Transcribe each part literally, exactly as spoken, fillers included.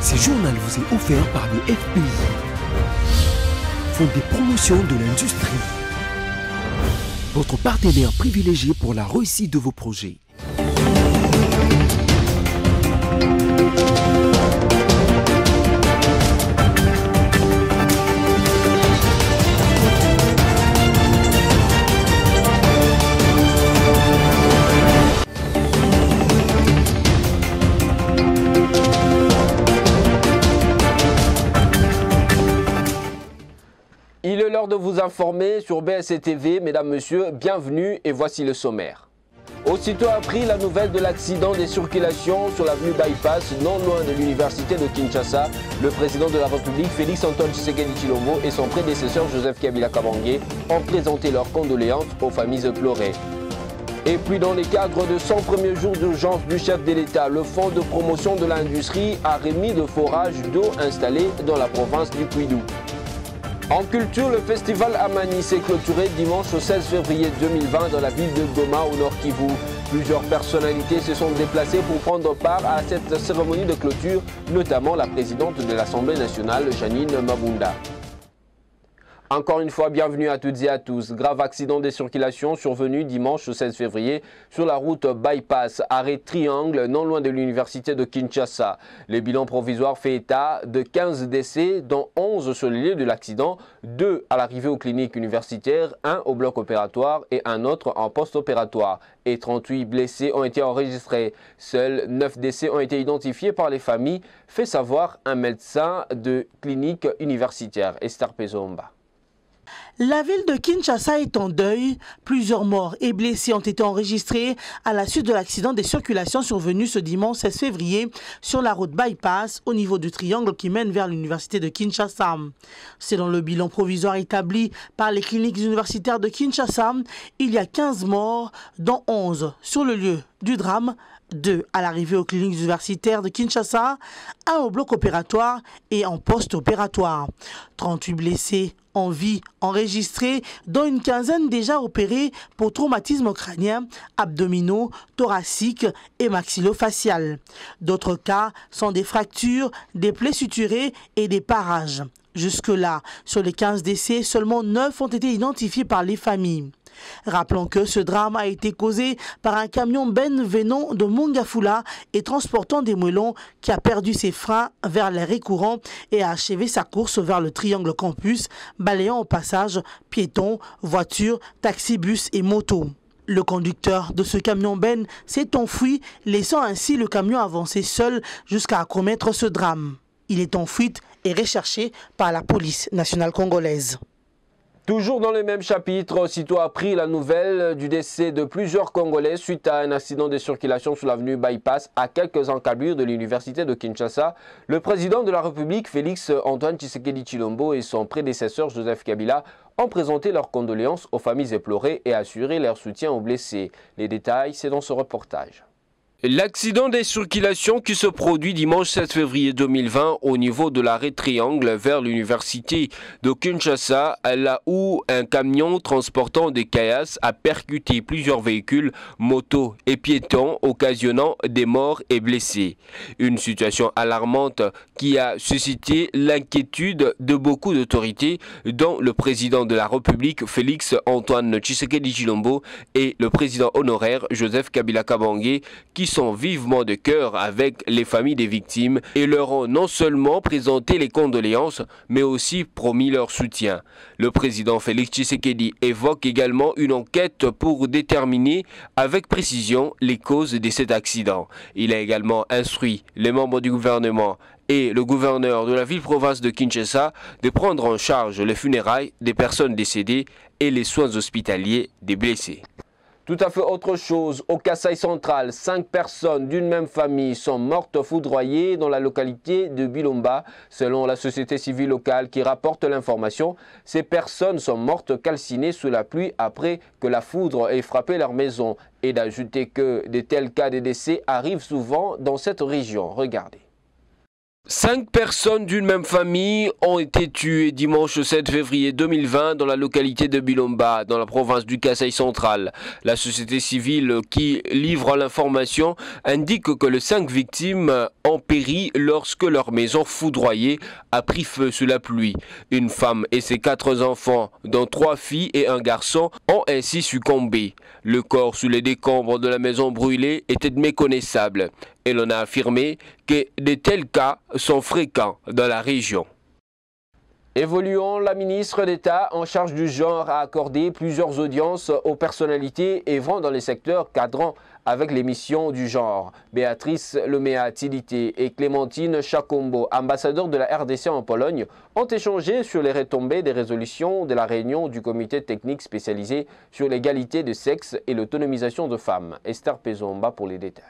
Ce journal vous est offert par le F P I, Fonds de promotion de l'industrie, votre partenaire privilégié pour la réussite de vos projets. Il est l'heure de vous informer sur B S C T V. Mesdames, Messieurs, bienvenue et voici le sommaire. Aussitôt appris la nouvelle de l'accident des circulations sur l'avenue Bypass, non loin de l'université de Kinshasa, le président de la République, Félix Antoine Tshisekedi Tshilombo, et son prédécesseur, Joseph Kabila Kabange, ont présenté leurs condoléances aux familles éplorées. Et puis dans les cadres de cent premiers jours d'urgence du chef de l'État, le Fonds de promotion de l'industrie a remis de forages d'eau installés dans la province du Kwilu. En culture, le festival Amani s'est clôturé dimanche seize février deux mille vingt dans la ville de Goma au Nord Kivu. Plusieurs personnalités se sont déplacées pour prendre part à cette cérémonie de clôture, notamment la présidente de l'Assemblée nationale, Janine Mabunda. Encore une fois, bienvenue à toutes et à tous. Grave accident de circulation survenu dimanche seize février sur la route Bypass, arrêt Triangle, non loin de l'université de Kinshasa. Le bilan provisoire fait état de quinze décès, dont onze sur le lieu de l'accident, deux à l'arrivée aux cliniques universitaires, un au bloc opératoire et un autre en post-opératoire. Et trente-huit blessés ont été enregistrés. Seuls neuf décès ont été identifiés par les familles, fait savoir un médecin de clinique universitaire, Esther Pezomba. La ville de Kinshasa est en deuil. Plusieurs morts et blessés ont été enregistrés à la suite de l'accident des circulations survenu ce dimanche seize février sur la route Bypass au niveau du triangle qui mène vers l'université de Kinshasa. Selon le bilan provisoire établi par les cliniques universitaires de Kinshasa, il y a quinze morts, dont onze sur le lieu du drame, deux à l'arrivée aux cliniques universitaires de Kinshasa, un au bloc opératoire et en post-opératoire. trente-huit blessés en vie enregistrés, dont une quinzaine déjà opérés pour traumatisme crânien, abdominaux, thoraciques et maxillofacial. D'autres cas sont des fractures, des plaies suturées et des parages. Jusque-là, sur les quinze décès, seulement neuf ont été identifiés par les familles. Rappelons que ce drame a été causé par un camion Ben venant de Mongafula et transportant des moellons qui a perdu ses freins vers l'arrêt courant et a achevé sa course vers le triangle campus, balayant au passage piétons, voitures, taxibus et motos. Le conducteur de ce camion Ben s'est enfui, laissant ainsi le camion avancer seul jusqu'à commettre ce drame. Il est en fuite et recherché par la police nationale congolaise. Toujours dans le même chapitre, aussitôt appris la nouvelle du décès de plusieurs Congolais suite à un accident de circulation sur l'avenue Bypass à quelques encablures de l'université de Kinshasa, le président de la République, Félix Antoine Tshisekedi Tshilombo, et son prédécesseur Joseph Kabila ont présenté leurs condoléances aux familles éplorées et assuré leur soutien aux blessés. Les détails, c'est dans ce reportage. L'accident des circulations qui se produit dimanche sept février deux mille vingt au niveau de l'arrêt Triangle vers l'université de Kinshasa, là où un camion transportant des caillasses a percuté plusieurs véhicules, motos et piétons, occasionnant des morts et blessés. Une situation alarmante qui a suscité l'inquiétude de beaucoup d'autorités, dont le président de la République, Félix Antoine Tshisekedi Tshilombo, et le président honoraire, Joseph Kabila Kabange, qui sont vivement de cœur avec les familles des victimes et leur ont non seulement présenté les condoléances, mais aussi promis leur soutien. Le président Félix Tshisekedi évoque également une enquête pour déterminer avec précision les causes de cet accident. Il a également instruit les membres du gouvernement et le gouverneur de la ville-province de Kinshasa de prendre en charge les funérailles des personnes décédées et les soins hospitaliers des blessés. Tout à fait autre chose, au Kasaï central, cinq personnes d'une même famille sont mortes foudroyées dans la localité de Bilomba. Selon la société civile locale qui rapporte l'information, ces personnes sont mortes calcinées sous la pluie après que la foudre ait frappé leur maison. Et d'ajouter que de tels cas de décès arrivent souvent dans cette région. Regardez. Cinq personnes d'une même famille ont été tuées dimanche sept février deux mille vingt dans la localité de Bilomba, dans la province du Kasaï central. La société civile qui livre l'information indique que les cinq victimes ont péri lorsque leur maison foudroyée a pris feu sous la pluie. Une femme et ses quatre enfants, dont trois filles et un garçon, ont ainsi succombé. Le corps sous les décombres de la maison brûlée était méconnaissable. Et l'on a affirmé que de tels cas sont fréquents dans la région. Évoluons, la ministre d'État en charge du genre a accordé plusieurs audiences aux personnalités œuvrant dans les secteurs cadrant avec les missions du genre. Béatrice Leméa-Tilité et Clémentine Chakombo, ambassadeurs de la R D C en Pologne, ont échangé sur les retombées des résolutions de la réunion du comité technique spécialisé sur l'égalité de sexe et l'autonomisation de femmes. Esther Pezomba pour les détails.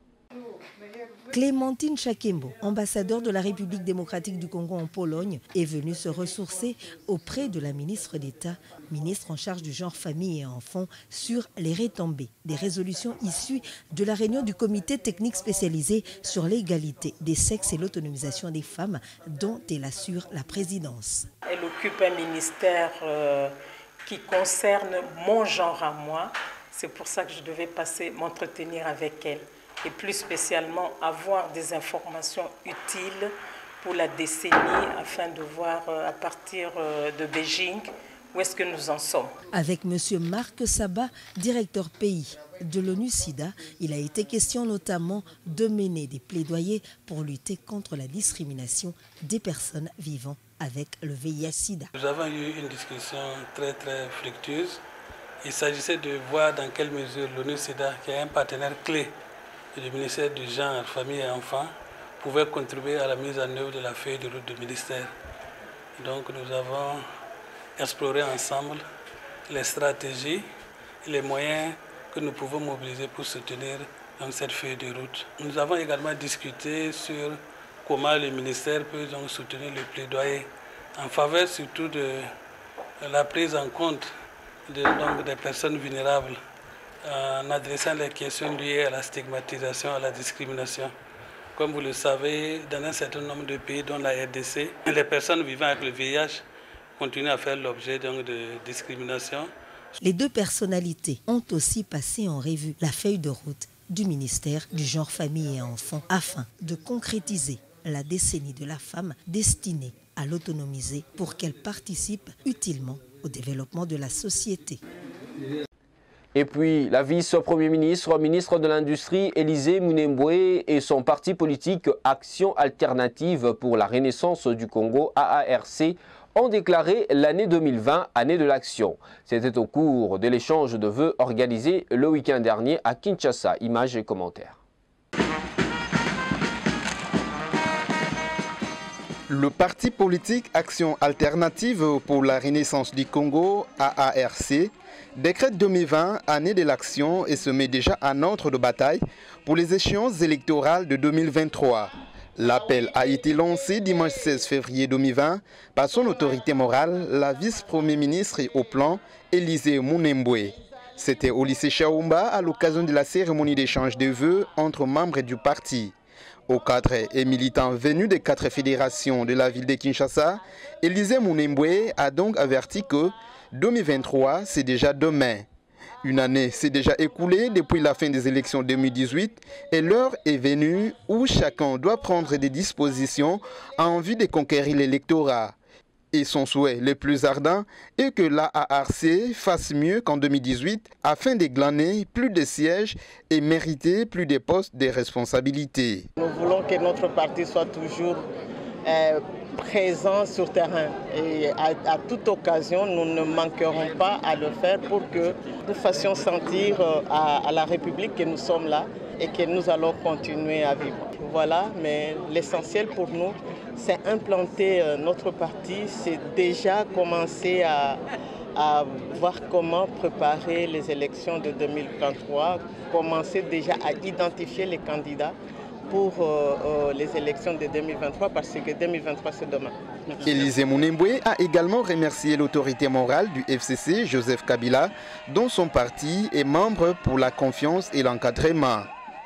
Clémentine Chakombo, ambassadeur de la République démocratique du Congo en Pologne, est venue se ressourcer auprès de la ministre d'État, ministre en charge du genre, famille et enfants, sur les retombées des résolutions issues de la réunion du comité technique spécialisé sur l'égalité des sexes et l'autonomisation des femmes, dont elle assure la présidence. Elle occupe un ministère euh, qui concerne mon genre à moi. C'est pour ça que je devais passer m'entretenir avec elle. Et plus spécialement avoir des informations utiles pour la décennie afin de voir à partir de Beijing où est-ce que nous en sommes. Avec M. Marc Saba, directeur pays de l'ONU-SIDA, il a été question notamment de mener des plaidoyers pour lutter contre la discrimination des personnes vivant avec le V I H sida. Nous avons eu une discussion très très fructueuse. Il s'agissait de voir dans quelle mesure l'ONU-SIDA, qui est un partenaire clé du ministère du Genre, Famille et Enfants, pouvait contribuer à la mise en œuvre de la feuille de route du ministère. Donc nous avons exploré ensemble les stratégies et les moyens que nous pouvons mobiliser pour soutenir dans cette feuille de route. Nous avons également discuté sur comment le ministère peut donc soutenir le plaidoyer en faveur surtout de la prise en compte de, donc, des personnes vulnérables, en adressant les questions liées à la stigmatisation, à la discrimination. Comme vous le savez, dans un certain nombre de pays, dont la R D C, les personnes vivant avec le V I H continuent à faire l'objet de discrimination. Les deux personnalités ont aussi passé en revue la feuille de route du ministère du Genre, Famille et Enfants afin de concrétiser la décennie de la femme destinée à l'autonomiser pour qu'elle participe utilement au développement de la société. Et puis, la vice-premier ministre, ministre de l'Industrie, Élisée Mounemboué et son parti politique Action Alternative pour la Renaissance du Congo, A A R C, ont déclaré l'année deux mille vingt, année de l'action. C'était au cours de l'échange de vœux organisé le week-end dernier à Kinshasa. Images et commentaires. Le parti politique Action Alternative pour la Renaissance du Congo, A A R C, décrète deux mille vingt, année de l'action, et se met déjà en ordre de bataille pour les échéances électorales de deux mille vingt-trois. L'appel a été lancé dimanche seize février deux mille vingt par son autorité morale, la vice-premier ministre au plan, Élisée Mounemboué. C'était au lycée Chaumba à l'occasion de la cérémonie d'échange de vœux entre membres du parti. Aux cadres et militants venus des quatre fédérations de la ville de Kinshasa, Élisée Mounemboué a donc averti que deux mille vingt-trois, c'est déjà demain. Une année s'est déjà écoulée depuis la fin des élections deux mille dix-huit et l'heure est venue où chacun doit prendre des dispositions en vue de conquérir l'électorat. Et son souhait le plus ardent est que l'A A R C fasse mieux qu'en deux mille dix-huit afin de glaner plus de sièges et mériter plus de postes de responsabilité. Nous voulons que notre parti soit toujours euh, présent sur terrain et à, à toute occasion, nous ne manquerons pas à le faire pour que nous fassions sentir à, à la République que nous sommes là et que nous allons continuer à vivre. Voilà, mais l'essentiel pour nous, c'est implanter notre parti, c'est déjà commencer à, à voir comment préparer les élections de deux mille vingt-trois, commencer déjà à identifier les candidats pour euh, euh, les élections de deux mille vingt-trois, parce que deux mille vingt-trois c'est demain. Élisée Mounemboué a également remercié l'autorité morale du F C C, Joseph Kabila, dont son parti est membre pour la confiance et l'encadrement.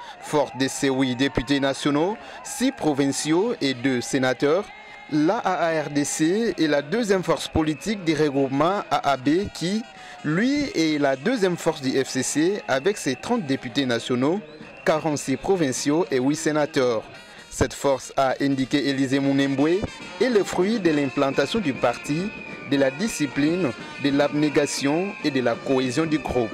Forte de ses huit députés nationaux, six provinciaux et deux sénateurs, l'A A R D C est la deuxième force politique du regroupement A A B qui, lui, est la deuxième force du F C C avec ses trente députés nationaux, quarante-six provinciaux et huit sénateurs. Cette force, a indiqué Élisée Mounemboué, est le fruit de l'implantation du parti, de la discipline, de l'abnégation et de la cohésion du groupe.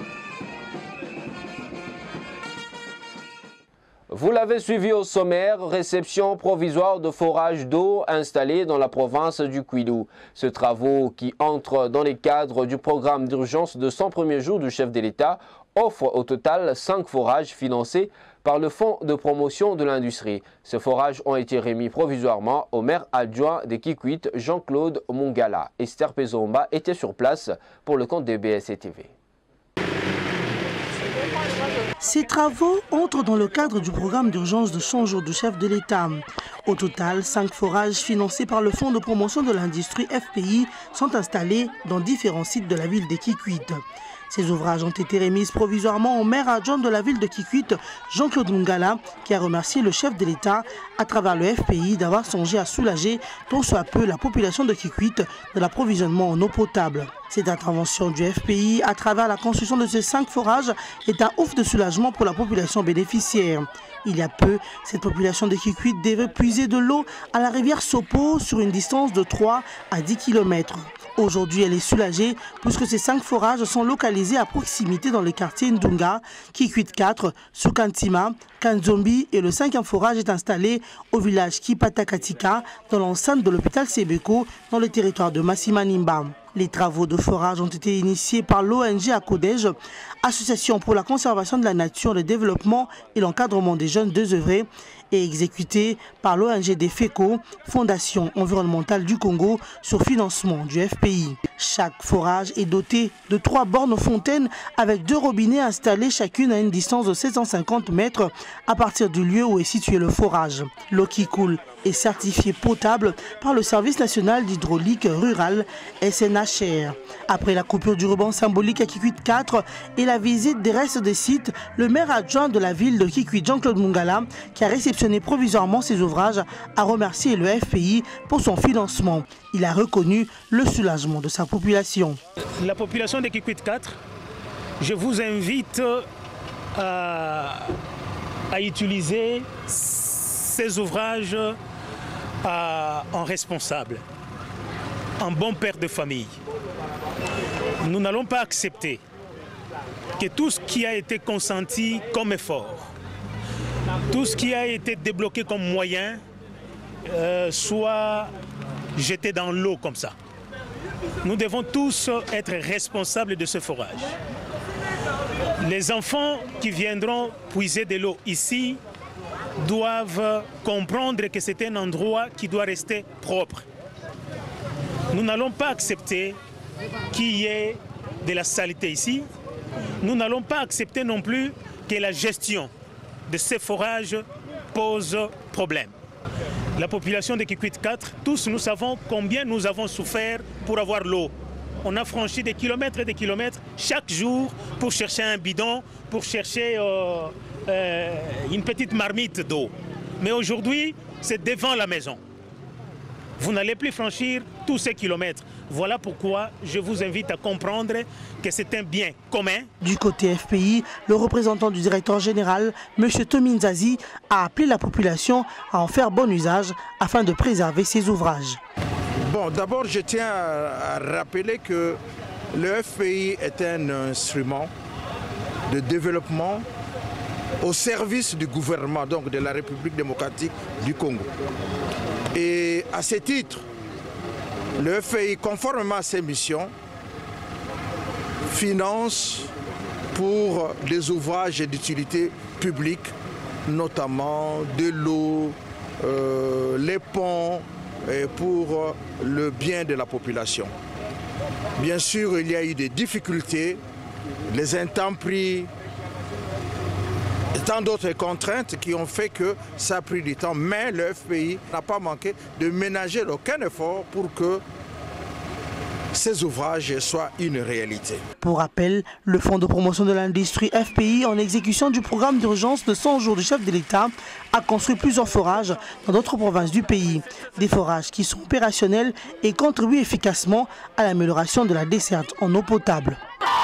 Vous l'avez suivi au sommaire, réception provisoire de forage d'eau installé dans la province du Kwilu. Ce travaux qui entre dans les cadres du programme d'urgence de cent premiers jours du chef de l'État offre au total cinq forages financés par le Fonds de promotion de l'industrie. Ces forages ont été remis provisoirement au maire adjoint de Kikwit, Jean-Claude Mungala. Esther Pezomba était sur place pour le compte de B S C T V. Ces travaux entrent dans le cadre du programme d'urgence de cent jours du chef de l'État. Au total, cinq forages financés par le Fonds de promotion de l'industrie F P I sont installés dans différents sites de la ville de Kikwit. Ces ouvrages ont été remis provisoirement au maire adjoint de la ville de Kikwit, Jean-Claude Mungala, qui a remercié le chef de l'État à travers le F P I d'avoir songé à soulager tant soit peu la population de Kikwit de l'approvisionnement en eau potable. Cette intervention du F P I à travers la construction de ces cinq forages est un ouf de soulagement pour la population bénéficiaire. Il y a peu, cette population de Kikwit devait puiser de l'eau à la rivière Sopo sur une distance de trois à dix kilomètres. Aujourd'hui, elle est soulagée puisque ces cinq forages sont localisés à proximité dans les quartiers Ndunga, Kikwit quatre, Sukantima, Kanzombi et le cinquième forage est installé au village Kipatakatika dans l'enceinte de l'hôpital Sebeko dans le territoire de Massimanimba. Les travaux de forage ont été initiés par l'O N G Akodej, Association pour la conservation de la nature, le développement et l'encadrement des jeunes désœuvrés, et exécutés par l'O N G des FECO, Fondation environnementale du Congo, sur financement du F P I. Chaque forage est doté de trois bornes fontaines avec deux robinets installés chacune à une distance de sept cent cinquante mètres à partir du lieu où est situé le forage. L'eau qui coule est certifiée potable par le Service national d'hydraulique rurale S N H R. Après la coupure du ruban symbolique à Kikwit quatre et la visite des restes des sites, le maire adjoint de la ville de Kikwit, Jean-Claude Mungala, qui a réceptionné provisoirement ces ouvrages, a remercié le F P I pour son financement. Il a reconnu le soulagement de sa population. La population de Kikwit quatre, je vous invite à, à utiliser ces ouvrages à, en responsable, en bon père de famille. Nous n'allons pas accepter que tout ce qui a été consenti comme effort, tout ce qui a été débloqué comme moyen, euh, soit jeté dans l'eau comme ça. Nous devons tous être responsables de ce forage. Les enfants qui viendront puiser de l'eau ici doivent comprendre que c'est un endroit qui doit rester propre. Nous n'allons pas accepter qu'il y ait de la saleté ici. Nous n'allons pas accepter non plus que la gestion de ces forages pose problème. La population de Kikwit quatre, tous nous savons combien nous avons souffert pour avoir l'eau. On a franchi des kilomètres et des kilomètres chaque jour pour chercher un bidon, pour chercher euh, euh, une petite marmite d'eau. Mais aujourd'hui, c'est devant la maison. Vous n'allez plus franchir tous ces kilomètres. Voilà pourquoi je vous invite à comprendre que c'est un bien commun. Du côté F P I, le représentant du directeur général, M. Tomin Zazi, a appelé la population à en faire bon usage afin de préserver ces ouvrages. Bon, d'abord, je tiens à rappeler que le F P I est un instrument de développement au service du gouvernement, donc de la République démocratique du Congo. Et à ce titre, le F P I, conformément à ses missions, finance pour des ouvrages d'utilité publique, notamment de l'eau, euh, les ponts, et pour le bien de la population. Bien sûr, il y a eu des difficultés, les intempéries, et tant d'autres contraintes qui ont fait que ça a pris du temps. Mais le F P I n'a pas manqué de ménager aucun effort pour que ces ouvrages soient une réalité. Pour rappel, le Fonds de promotion de l'industrie F P I, en exécution du programme d'urgence de cent jours du chef de l'État, a construit plusieurs forages dans d'autres provinces du pays. Des forages qui sont opérationnels et contribuent efficacement à l'amélioration de la desserte en eau potable.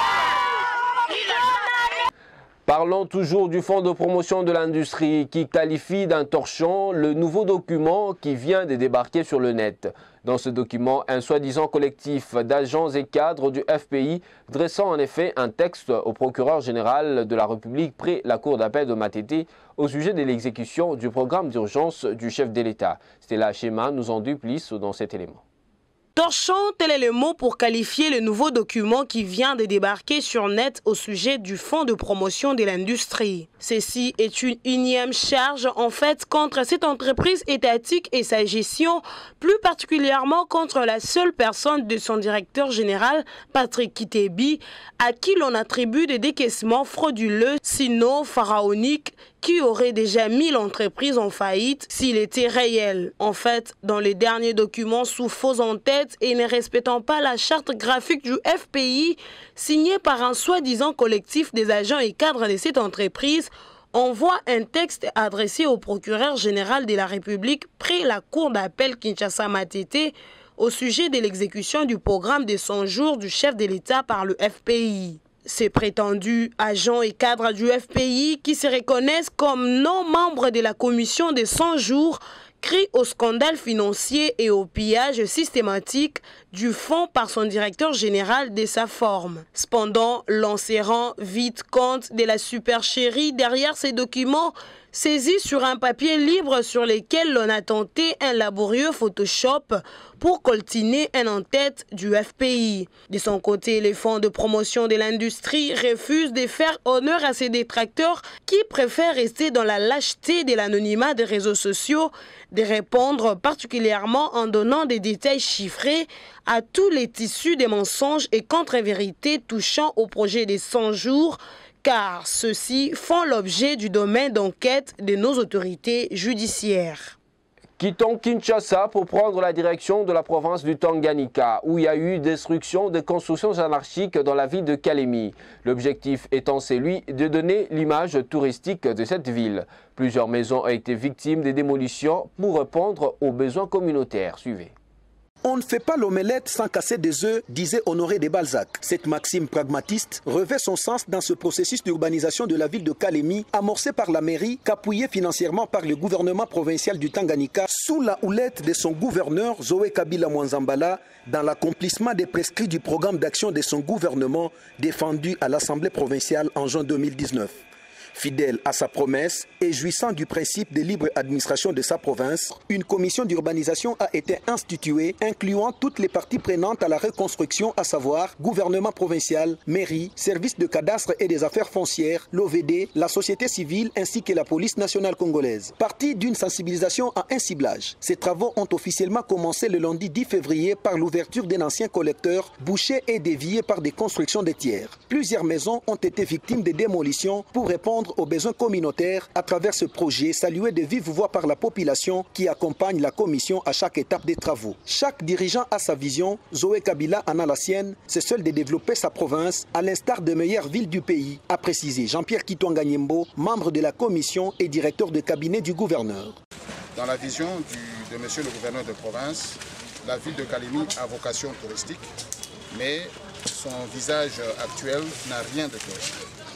Parlons toujours du Fonds de promotion de l'industrie qui qualifie d'un torchon le nouveau document qui vient de débarquer sur le net. Dans ce document, un soi-disant collectif d'agents et cadres du F P I dressant en effet un texte au procureur général de la République près la cour d'appel de Matete au sujet de l'exécution du programme d'urgence du chef de l'État. Stella Chema nous en dit plus dans cet élément. Torchon, tel est le mot pour qualifier le nouveau document qui vient de débarquer sur net au sujet du Fonds de promotion de l'industrie. Ceci est une énième charge en fait contre cette entreprise étatique et sa gestion, plus particulièrement contre la seule personne de son directeur général, Patrick Kitebi, à qui l'on attribue des décaissements frauduleux, sinon pharaoniques, qui aurait déjà mis l'entreprise en faillite s'il était réel. En fait, dans les derniers documents sous faux en-tête et ne respectant pas la charte graphique du F P I, signée par un soi-disant collectif des agents et cadres de cette entreprise, on voit un texte adressé au procureur général de la République près la cour d'appel Kinshasa-Matete au sujet de l'exécution du programme des cent jours du chef de l'État par le F P I. Ces prétendus agents et cadres du F P I qui se reconnaissent comme non-membres de la commission des cent jours crient au scandale financier et au pillage systématique du fonds par son directeur général de sa forme. Cependant, l'on se rend vite compte de la supercherie derrière ces documents saisis sur un papier libre sur lequel l'on a tenté un laborieux Photoshop pour coltiner un en-tête du F P I. De son côté, les fonds de promotion de l'industrie refusent de faire honneur à ces détracteurs qui préfèrent rester dans la lâcheté de l'anonymat des réseaux sociaux, de répondre particulièrement en donnant des détails chiffrés à tous les tissus des mensonges et contre-vérités touchant au projet des cent jours, car ceux-ci font l'objet du domaine d'enquête de nos autorités judiciaires. Quittons Kinshasa pour prendre la direction de la province du Tanganyika, où il y a eu destruction de constructions anarchiques dans la ville de Kalemi. L'objectif étant celui de donner l'image touristique de cette ville. Plusieurs maisons ont été victimes des démolitions pour répondre aux besoins communautaires. Suivez. On ne fait pas l'omelette sans casser des œufs, disait Honoré de Balzac. Cette maxime pragmatiste revêt son sens dans ce processus d'urbanisation de la ville de Kalemi, amorcé par la mairie, qu'appuyé financièrement par le gouvernement provincial du Tanganyika, sous la houlette de son gouverneur Zoé Kabila Mwanzambala, dans l'accomplissement des prescrits du programme d'action de son gouvernement défendu à l'Assemblée provinciale en juin deux mille dix-neuf. Fidèle à sa promesse et jouissant du principe de libre administration de sa province, une commission d'urbanisation a été instituée, incluant toutes les parties prenantes à la reconstruction, à savoir gouvernement provincial, mairie, service de cadastre et des affaires foncières, l'O V D, la société civile ainsi que la police nationale congolaise. Partie d'une sensibilisation à un ciblage. Ces travaux ont officiellement commencé le lundi dix février par l'ouverture d'un ancien collecteur bouché et dévié par des constructions de tiers. Plusieurs maisons ont été victimes de démolitions pour répondre aux besoins communautaires à travers ce projet salué de vive voix par la population qui accompagne la commission à chaque étape des travaux. Chaque dirigeant a sa vision, Zoé Kabila en a la sienne, c'est celle de développer sa province à l'instar des meilleures villes du pays, a précisé Jean-Pierre Kitwanga Nyembo, membre de la commission et directeur de cabinet du gouverneur. Dans la vision du, de monsieur le gouverneur de province, la ville de Kalemi a vocation touristique, mais son visage actuel n'a rien de touristique,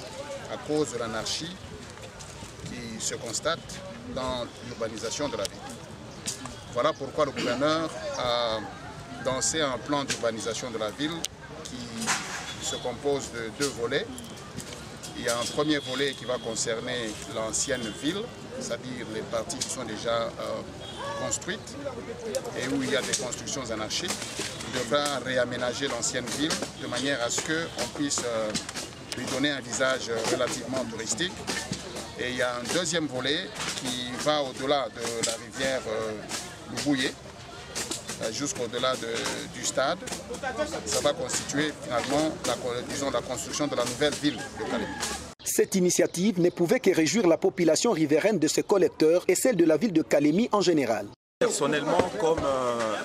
à cause de l'anarchie qui se constate dans l'urbanisation de la ville. Voilà pourquoi le gouverneur a lancé un plan d'urbanisation de la ville qui se compose de deux volets. Il y a un premier volet qui va concerner l'ancienne ville, c'est-à-dire les parties qui sont déjà euh, construites et où il y a des constructions anarchiques. Il devra réaménager l'ancienne ville de manière à ce qu'on puisse euh, lui donner un visage relativement touristique. Et il y a un deuxième volet qui va au-delà de la rivière euh, Loubouye, euh, jusqu'au-delà de, du stade. Ça va constituer finalement la, disons, la construction de la nouvelle ville de Kalemi. Cette initiative ne pouvait que réjouir la population riveraine de ce collecteur et celle de la ville de Kalemi en général. Personnellement, comme euh,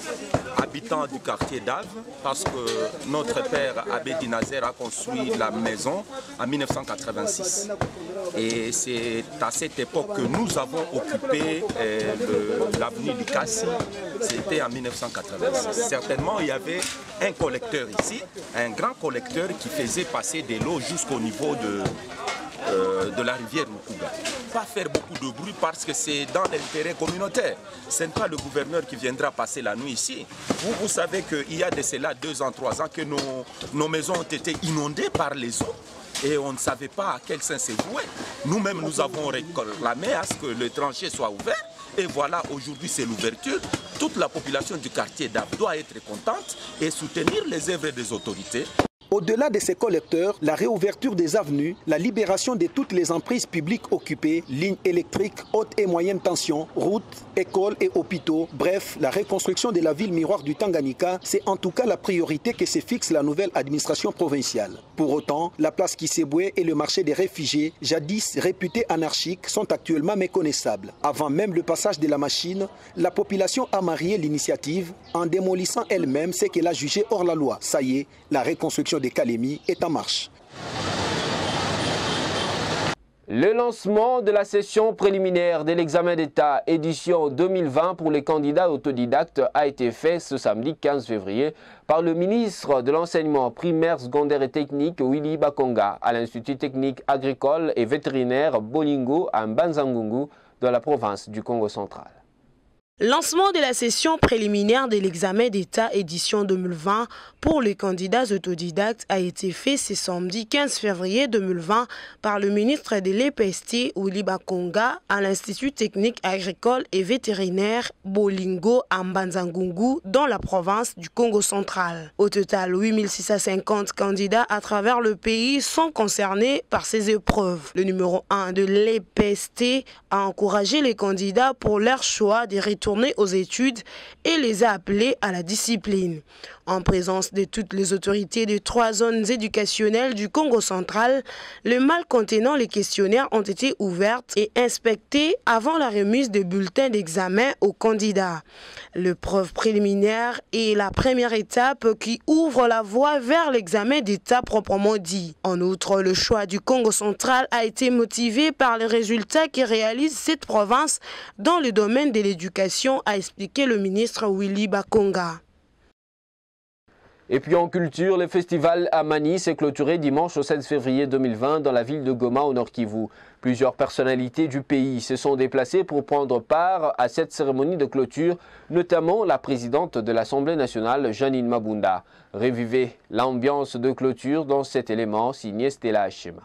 habitant du quartier d'Ave, parce que notre père Abedi Nazer a construit la maison en mille neuf cent quatre-vingt-six. Et c'est à cette époque que nous avons occupé euh, l'avenue du Kassi, c'était en mille neuf cent quatre-vingt-six. Certainement, il y avait un collecteur ici, un grand collecteur qui faisait passer de l'eau jusqu'au niveau de, euh, de la rivière Mukuga. Pas faire beaucoup de bruit parce que c'est dans l'intérêt communautaire. Ce n'est pas le gouverneur qui viendra passer la nuit ici. Vous, vous savez qu'il y a de cela deux ans, trois ans que nos, nos maisons ont été inondées par les eaux. Et on ne savait pas à quel sens c'est voué. Nous-mêmes, nous avons réclamé à ce que le tranchée soit ouvert. Et voilà, aujourd'hui, c'est l'ouverture. Toute la population du quartier d'Ave doit être contente et soutenir les œuvres des autorités. Au-delà de ces collecteurs, la réouverture des avenues, la libération de toutes les emprises publiques occupées, lignes électriques, haute et moyenne tension, routes, écoles et hôpitaux, bref, la reconstruction de la ville miroir du Tanganyika, c'est en tout cas la priorité que se fixe la nouvelle administration provinciale. Pour autant, la place Kisebwe et le marché des réfugiés, jadis réputés anarchiques, sont actuellement méconnaissables. Avant même le passage de la machine, la population a marié l'initiative en démolissant elle-même ce qu'elle a jugé hors la loi. Ça y est, la reconstruction de Kalemi est en marche. Le lancement de la session préliminaire de l'examen d'État édition deux mille vingt pour les candidats autodidactes a été fait ce samedi quinze février par le ministre de l'enseignement primaire, secondaire et technique Willy Bakonga à l'Institut technique agricole et vétérinaire Bolingo à Mbanzangungu dans la province du Congo central. Lancement de la session préliminaire de l'examen d'État édition deux mille vingt pour les candidats autodidactes a été fait ce samedi quinze février deux mille vingt par le ministre de l'E P S T Willy Bakonga à l'Institut technique agricole et vétérinaire Bolingo à Mbanzangungu dans la province du Congo central. Au total, huit mille six cent cinquante candidats à travers le pays sont concernés par ces épreuves. Le numéro un de l'E P S T a encouragé les candidats pour leur choix de retourner aux études et les a appelés à la discipline. En présence de toutes les autorités des trois zones éducationnelles du Congo central, les malles contenant les questionnaires ont été ouvertes et inspectées avant la remise des bulletins d'examen aux candidats. L'épreuve préliminaire est la première étape qui ouvre la voie vers l'examen d'État proprement dit. En outre, le choix du Congo central a été motivé par les résultats qui réalise cette province dans le domaine de l'éducation, a expliqué le ministre Willy Bakonga. Et puis en culture, le festival Amani s'est clôturé dimanche au seize février deux mille vingt dans la ville de Goma au Nord Kivu. Plusieurs personnalités du pays se sont déplacées pour prendre part à cette cérémonie de clôture, notamment la présidente de l'Assemblée nationale, Janine Mabunda. Revivez l'ambiance de clôture dans cet élément signé Stella Hachema.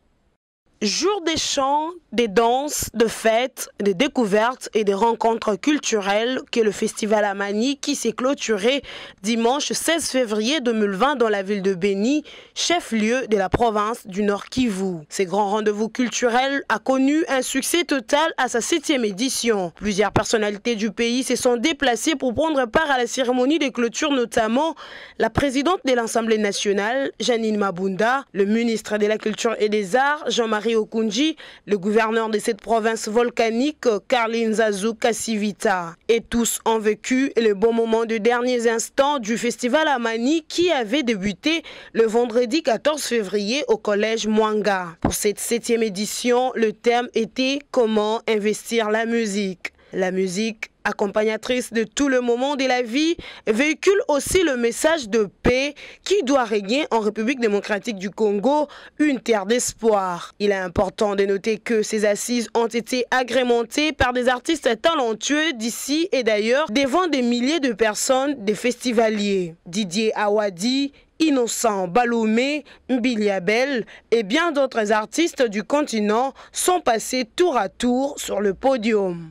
Jour des chants, des danses, de fêtes, des découvertes et des rencontres culturelles que le festival Amani qui s'est clôturé dimanche seize février deux mille vingt dans la ville de Béni, chef-lieu de la province du Nord Kivu. Ces grands rendez-vous culturels a connu un succès total à sa septième édition. Plusieurs personnalités du pays se sont déplacées pour prendre part à la cérémonie de clôture, notamment la présidente de l'Assemblée nationale, Janine Mabunda, le ministre de la Culture et des Arts, Jean-Marie Okunji, le gouverneur de cette province volcanique, Karlin Zazou Kassivita. Et tous ont vécu le bon moment de derniers instants du festival Amani qui avait débuté le vendredi quatorze février au collège Mwanga. Pour cette septième édition, le thème était « Comment investir la musique ». La musique, accompagnatrice de tout le moment de la vie, véhicule aussi le message de paix qui doit régner en République démocratique du Congo, une terre d'espoir. Il est important de noter que ces assises ont été agrémentées par des artistes talentueux d'ici et d'ailleurs, devant des milliers de personnes, des festivaliers. Didier Awadi, Innocent Baloumé, Mbiliabel et bien d'autres artistes du continent sont passés tour à tour sur le podium.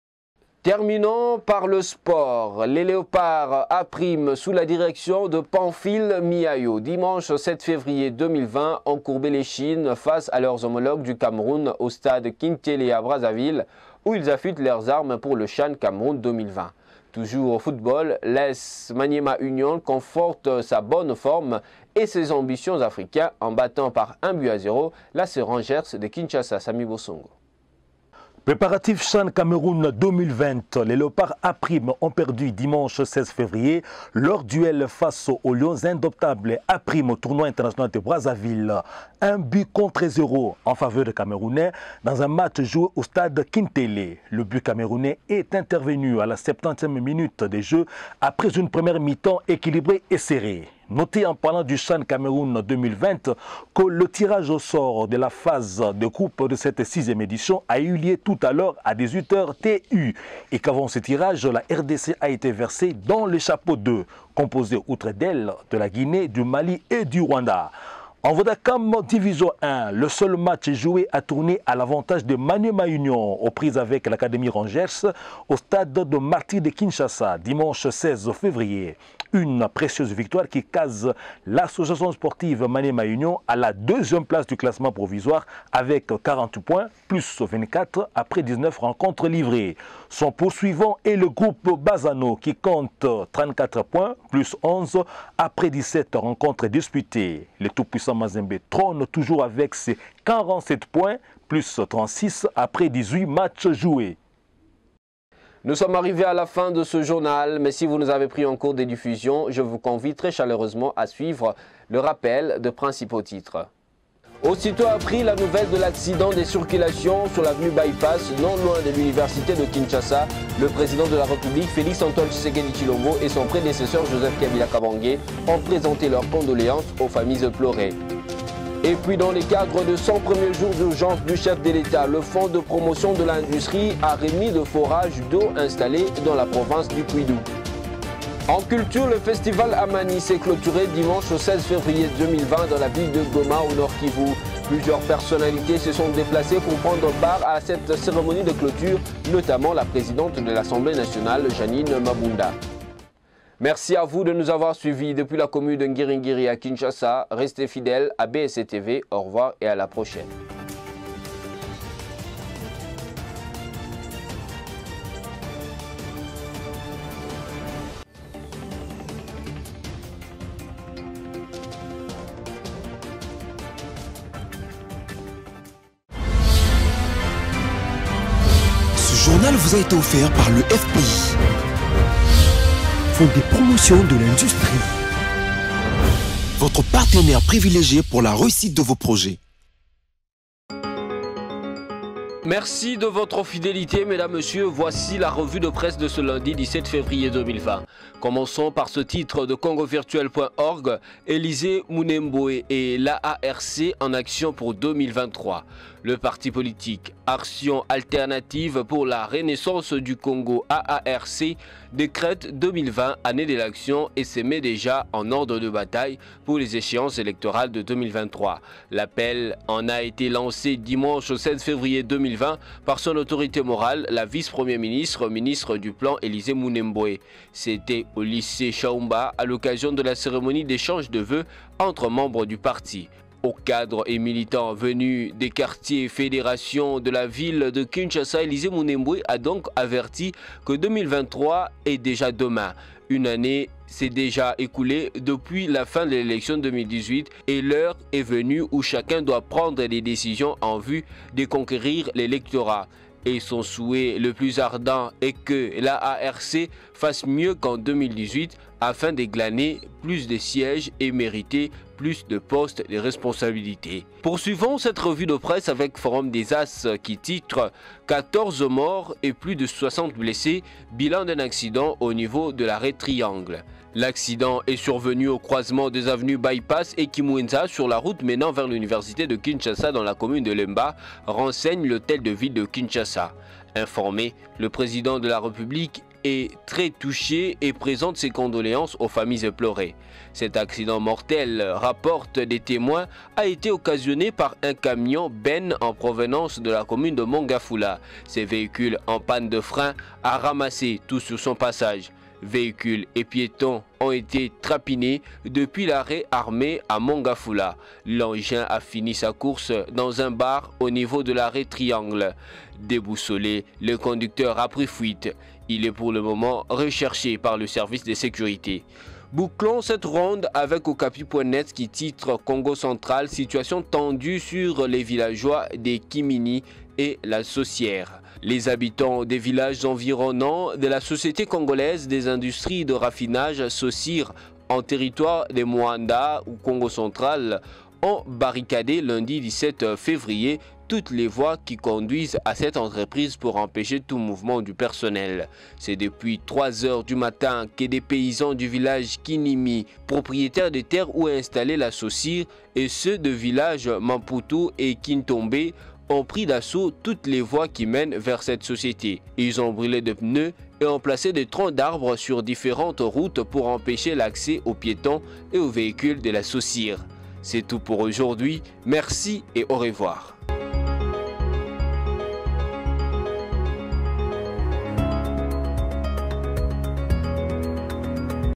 Terminons par le sport. Les Léopards A prime sous la direction de Pamphile Miayo. Dimanche sept février deux mille vingt, ont courbé les chines face à leurs homologues du Cameroun au stade Kintele à Brazzaville, où ils affûtent leurs armes pour le CHAN Cameroun deux mille vingt. Toujours au football, l'A S Maniema Union conforte sa bonne forme et ses ambitions africaines en battant par un but à zéro la Rangers de Kinshasa. Sami Bosongo. Préparatif CHAN Cameroun deux mille vingt, les Léopards A Prime ont perdu dimanche seize février leur duel face aux Lions Indoptables A Prime au tournoi international de Brazzaville. Un but contre zéro en faveur des Camerounais dans un match joué au stade Kintele. Le but camerounais est intervenu à la septantième minute de jeu après une première mi-temps équilibrée et serrée. Notez en parlant du CHAN Cameroun deux mille vingt que le tirage au sort de la phase de groupe de cette sixième édition a eu lieu tout à l'heure à dix-huit heures T U et qu'avant ce tirage, la R D C a été versée dans le chapeau deux, composé outre d'elle de la Guinée, du Mali et du Rwanda. En Vodacom Division un, le seul match joué a tourné à l'avantage de Maniema Union aux prises avec l'Académie Rangers au stade de Martyrs de Kinshasa dimanche seize février. Une précieuse victoire qui case l'association sportive Maniema Union à la deuxième place du classement provisoire avec quarante points plus vingt-quatre après dix-neuf rencontres livrées. Son poursuivant est le groupe Bazano qui compte trente-quatre points plus onze après dix-sept rencontres disputées. Le tout-puissant Mazembe trône toujours avec ses quarante-sept points plus trente-six après dix-huit matchs joués. Nous sommes arrivés à la fin de ce journal, mais si vous nous avez pris en cours de diffusion, je vous convie très chaleureusement à suivre le rappel de principaux titres. Aussitôt appris la nouvelle de l'accident des circulations sur l'avenue Bypass, non loin de l'université de Kinshasa, le président de la République, Félix Antoine Tshisekedi Tshilombo, et son prédécesseur Joseph Kabila Kabange ont présenté leurs condoléances aux familles éplorées. Et puis dans les cadres de cent premiers jours d'urgence du chef de l'État, le Fonds de promotion de l'industrie a remis le forage d'eau installé dans la province du Puy-Dou. En culture, le festival Amani s'est clôturé dimanche seize février deux mille vingt dans la ville de Goma au Nord Kivu. Plusieurs personnalités se sont déplacées pour prendre part à cette cérémonie de clôture, notamment la présidente de l'Assemblée nationale, Janine Mabunda. Merci à vous de nous avoir suivis depuis la commune de Ngiringiri à Kinshasa. Restez fidèles à B S C T V. Au revoir et à la prochaine. Ce journal vous a été offert par le F P I. Fonds des promotions de l'industrie. Votre partenaire privilégié pour la réussite de vos projets. Merci de votre fidélité, mesdames, messieurs. Voici la revue de presse de ce lundi dix-sept février deux mille vingt. Commençons par ce titre de congo virtuel point org. Élisée Mounemboé et l'A A R C en action pour deux mille vingt-trois. Le parti politique Action Alternative pour la Renaissance du Congo A A R C décrète deux mille vingt année d'élection et se met déjà en ordre de bataille pour les échéances électorales de deux mille vingt-trois. L'appel en a été lancé dimanche seize février deux mille vingt par son autorité morale, la vice-premier ministre, ministre du Plan Élisée Mounemboé. C'était au lycée Chaumba à l'occasion de la cérémonie d'échange de vœux entre membres du parti. Aux cadres et militants venus des quartiers et fédérations de la ville de Kinshasa, Élisée Mounemboé a donc averti que deux mille vingt-trois est déjà demain. Une année s'est déjà écoulée depuis la fin de l'élection deux mille dix-huit et l'heure est venue où chacun doit prendre des décisions en vue de conquérir l'électorat. Et son souhait le plus ardent est que l'A A R C fasse mieux qu'en deux mille dix-huit afin de glaner plus de sièges et mériter plus de postes de responsabilité. Poursuivons cette revue de presse avec Forum des As qui titre quatorze morts et plus de soixante blessés, bilan d'un accident au niveau de l'arrêt Triangle. L'accident est survenu au croisement des avenues Bypass et Kimwenza sur la route menant vers l'université de Kinshasa dans la commune de Lemba, renseigne l'hôtel de ville de Kinshasa. Informé, le président de la République est très touché et présente ses condoléances aux familles éplorées. Cet accident mortel, rapportent des témoins, a été occasionné par un camion Ben en provenance de la commune de Mongafula. Ces véhicules en panne de frein a ramassé tout sur son passage. Véhicules et piétons ont été trapinés depuis l'arrêt armé à Mongafula. L'engin a fini sa course dans un bar au niveau de l'arrêt Triangle. Déboussolé, le conducteur a pris fuite. Il est pour le moment recherché par le service de sécurité. Bouclons cette ronde avec Okapi point net qui titre Congo central, situation tendue sur les villageois des Kimini et la Saucière. Les habitants des villages environnants de la Société congolaise des industries de raffinage SOCIR en territoire des Moanda ou Congo central ont barricadé lundi dix-sept février toutes les voies qui conduisent à cette entreprise pour empêcher tout mouvement du personnel. C'est depuis trois heures du matin que des paysans du village Kinimi, propriétaires des terres où est installée la SOCIR, et ceux de villages Maputo et Kintombe ont pris d'assaut toutes les voies qui mènent vers cette société. Ils ont brûlé des pneus et ont placé des troncs d'arbres sur différentes routes pour empêcher l'accès aux piétons et aux véhicules de la SOCIR. C'est tout pour aujourd'hui. Merci et au revoir.